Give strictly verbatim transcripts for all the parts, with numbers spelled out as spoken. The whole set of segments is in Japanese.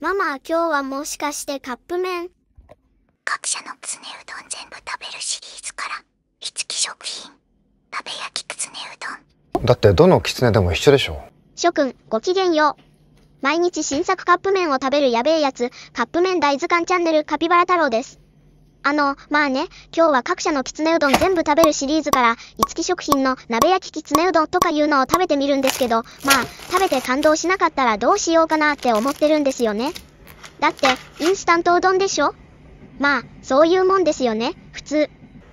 ママ、今日はもしかしてカップ麺？ 各社のきつねうどん全部食べるシリーズから、五木食品、鍋焼ききつねうどん。 だってどのきつねでも一緒でしょ。 諸君、ごきげんよう。毎日新作カップ麺を食べるやべえやつ、カップ麺大図鑑チャンネルカピバラ太郎です。あの、まあね、今日は各社のきつねうどん全部食べるシリーズから、五木食品の鍋焼ききつねうどんとかいうのを食べてみるんですけど、まあ、食べて感動しなかったらどうしようかなって思ってるんですよね。だって、インスタントうどんでしょ？まあ、そういうもんですよね、普通。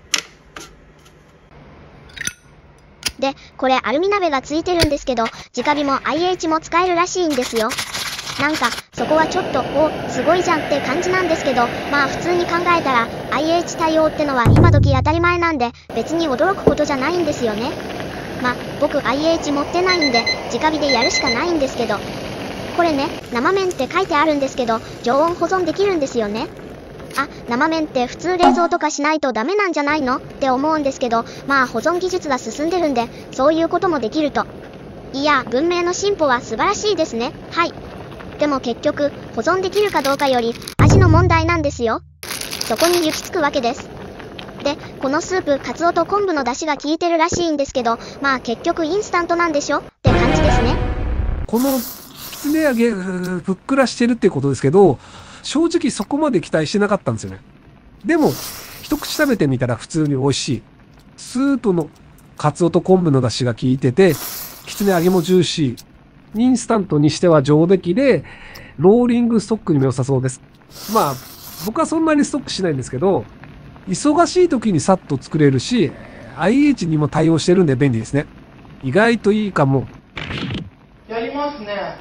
で、これアルミ鍋がついてるんですけど、直火も アイエイチ も使えるらしいんですよ。なんか、そこはちょっと、お、すごいじゃんって感じなんですけど、まあ普通に考えたら、アイエイチ 対応ってのは今時当たり前なんで、別に驚くことじゃないんですよね。まあ、僕 アイエイチ 持ってないんで、直火でやるしかないんですけど。これね、生麺って書いてあるんですけど、常温保存できるんですよね。あ、生麺って普通冷蔵とかしないとダメなんじゃないのって思うんですけど、まあ保存技術が進んでるんで、そういうこともできると。いや、文明の進歩は素晴らしいですね。はい。でも結局、保存できるかどうかより、味の問題なんですよ。そこに行き着くわけです。で、このスープ、カツオと昆布の出汁が効いてるらしいんですけど、まあ結局インスタントなんでしょって感じですね。 このきつね揚げ、ふっくらしてるってことですけど、正直そこまで期待してなかったんですよね。でも、一口食べてみたら普通に美味しい。スープのカツオと昆布の出汁が効いてて、きつね揚げもジューシー。インスタントにしては上出来で、ローリングストックにも良さそうです。まあ、僕はそんなにストックしないんですけど、忙しい時にさっと作れるし、アイエイチ にも対応してるんで便利ですね。意外といいかも。 やりますね。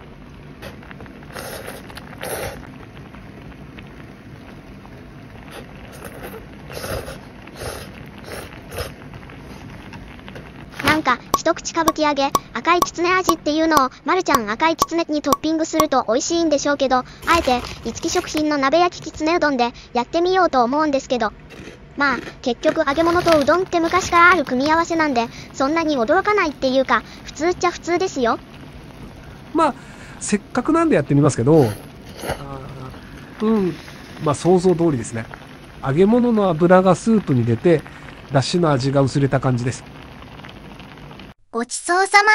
なんか、一口歌舞伎揚げ、赤いきつね味っていうのを、まるちゃん赤いきつねにトッピングすると美味しいんでしょうけど、あえて、五木食品の鍋焼ききつねうどんで、やってみようと思うんですけど。まあ、結局揚げ物とうどんって昔からある組み合わせなんで、そんなに驚かないっていうか、普通っちゃ普通ですよ。 まあ、せっかくなんでやってみますけど、あうん、まあ想像通りですね。揚げ物の油がスープに出て、出汁の味が薄れた感じです。 ごちそうさま。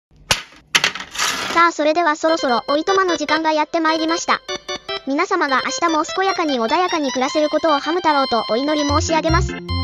さあ、それではそろそろおいとまの時間がやってまいりました。皆様が明日も健やかに穏やかに暮らせることをハム太郎とお祈り申し上げます。